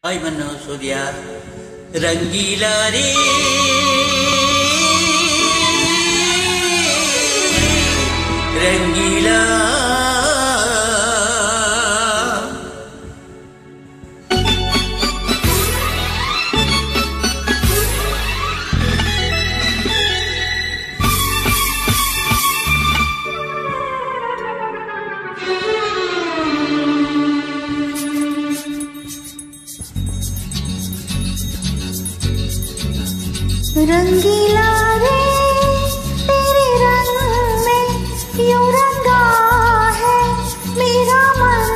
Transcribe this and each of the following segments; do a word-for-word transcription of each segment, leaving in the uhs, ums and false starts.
Ay mano surya rangila re rangila रंगीला रे तेरे रंग में यूं रंगा है मेरा मन।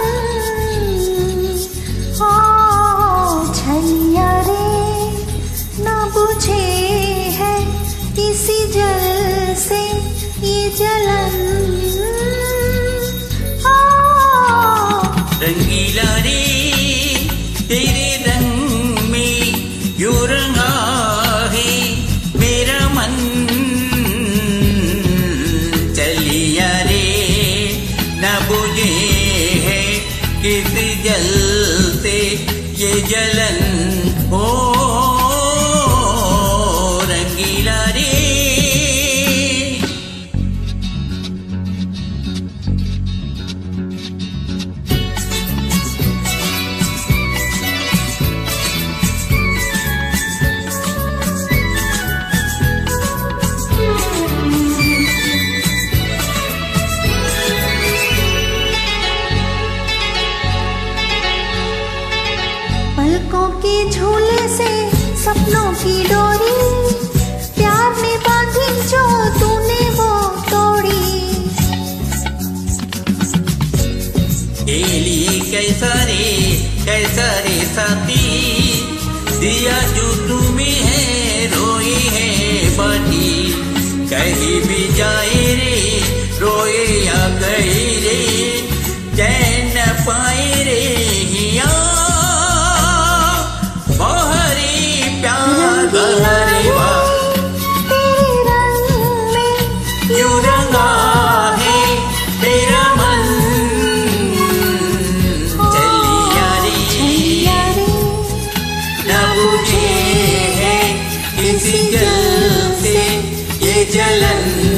ओ छलिया रे न बुझे है किसी जल से ये जलन। ओ रंगीला रे तेरे रंग में यूं रंगा बुझे है किस जल से ये जलन हो रंगीला रे। पलकों के झूले से सपनों की डोरी प्यार में बांधी जो तूने वो तोड़ी। एली कैसा रे कैसा रे साथी दिया जो तुम्हें है रोई है बाटी। कहीं भी जाए रे रोए या कहीं रे चैन न पाए रे हिया किसी जल से ये जलन